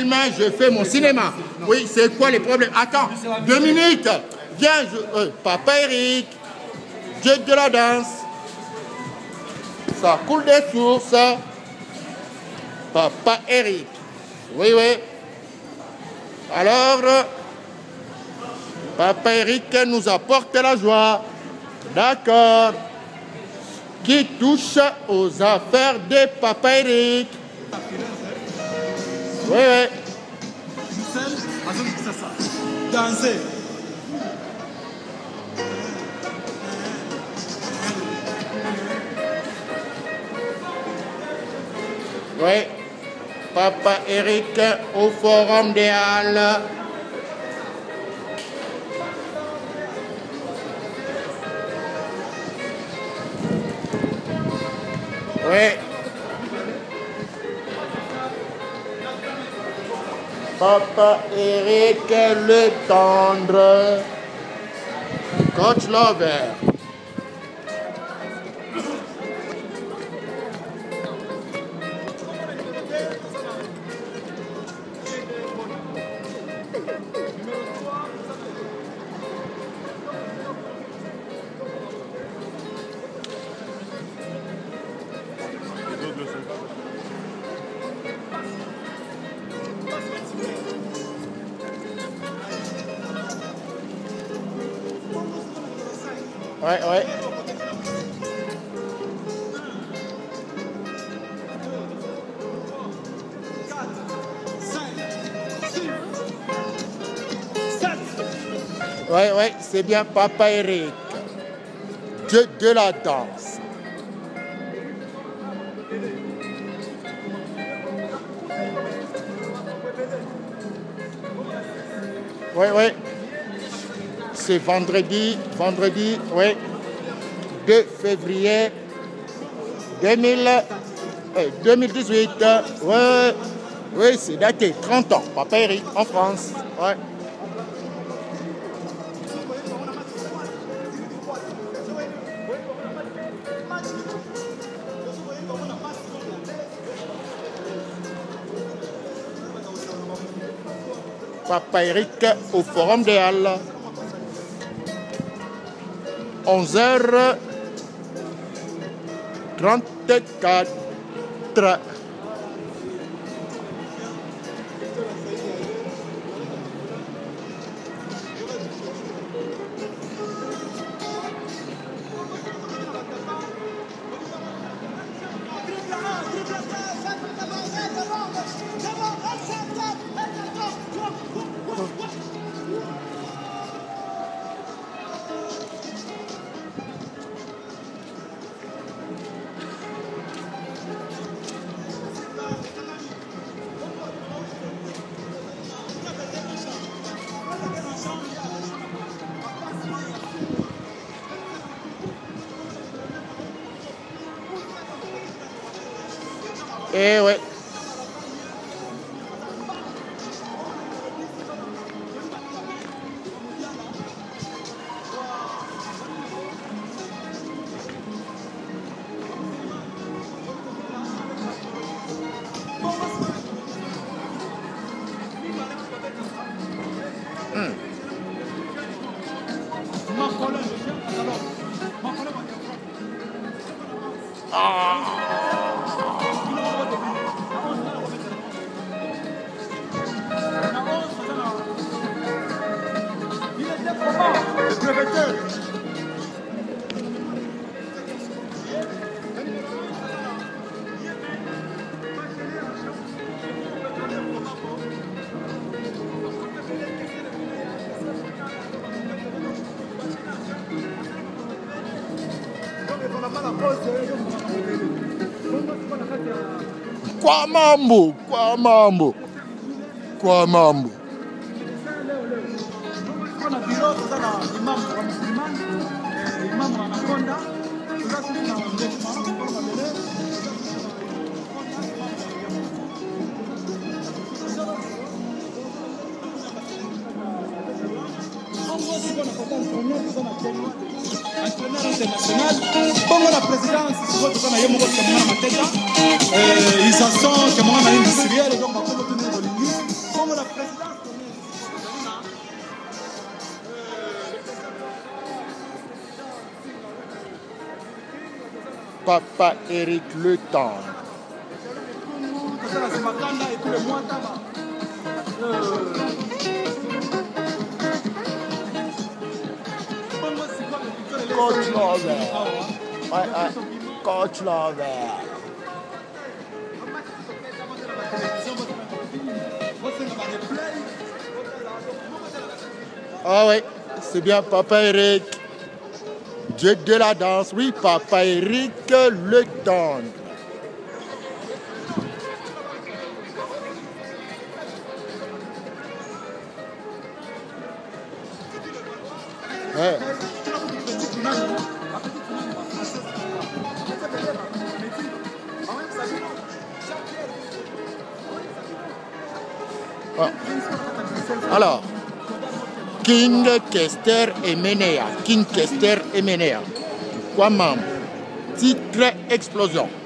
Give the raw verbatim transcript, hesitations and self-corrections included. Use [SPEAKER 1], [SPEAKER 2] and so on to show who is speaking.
[SPEAKER 1] film, je fais mon cinéma. Oui, c'est quoi les problèmes? Attends, deux minutes. Viens, je, euh, Papa Eric, Dieu de la danse. Ça coule des sources. Papa Eric. Oui, oui. Alors, Papa Eric nous apporte la joie. D'accord. Qui touche aux affaires de Papa Eric. Oui, oui.
[SPEAKER 2] Danser.
[SPEAKER 1] Oui. Papa Eric au Forum des Halles. Oui. Papa Eric le tendre. Coach Lover. Ouais, ouais. Ouais, ouais, c'est bien Papa Eric. Dieu de la danse. Ouais, ouais. C'est vendredi, vendredi, oui, deux février deux mille, euh, deux mille dix-huit. Ouais, oui, c'est daté, trente ans. Papa Eric, en France. Ouais. Papa Eric au Forum des Halles. onze heures trente-quatre. Eh ouais. Hmm. Ah. Kwa mambo, kwa mambo, kwa mambo.
[SPEAKER 2] International, bongo la présidence, c'est votre qu'on a eu mon mateka, ils sont que mon industriel donc on va continuer de
[SPEAKER 1] Papa Eric Le Tendre. Coach Lover. Ouais, ouais. Coach Lover. Ah oui, c'est bien Papa Eric. Dieu de la danse, oui, Papa Eric Le Tendre. Ouais. Ah. Alors, King Kester Emenea, King Kester Emenea, quoi membre, titre explosion.